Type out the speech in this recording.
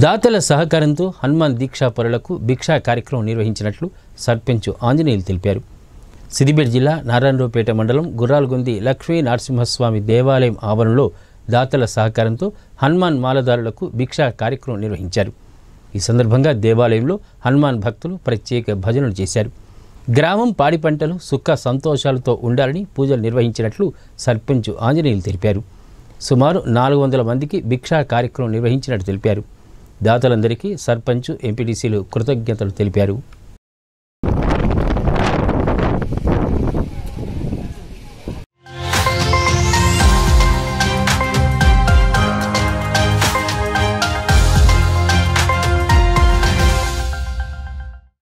దాతల సహకారంతో హనుమాన్ దీక్షా పరులకు భిక్షా కార్యక్రమం నిర్వహించినట్లు సర్పంచ్ ఆంజనేయులు తెలిపారు. సిద్దిపేట జిల్లా నారాయణరావుపేట మండలం గుర్రాలగొంది లక్ష్మీ నరసింహస్వామి దేవాలయం ఆవరణలో దాతల సహకారంతో హనుమాన్ మాలదారులకు భిక్షా కార్యక్రమం నిర్వహించారు. ఈ సందర్భంగా దేవాలయంలో హనుమాన్ భక్తులు ప్రత్యేక భజనలు చేశారు. గ్రామం పాడి పంటలు సుఖ సంతోషాలతో ఉండాలని పూజలు నిర్వహించినట్లు సర్పంచ్ ఆంజనేయులు తెలిపారు. సుమారు 400 మందికి భిక్షా కార్యక్రమం నిర్వహించినట్టు తెలిపారు. దాతలందరికీ సర్పంచ్, ఎంపీటీసీలు కృతజ్ఞతలు తెలిపారు.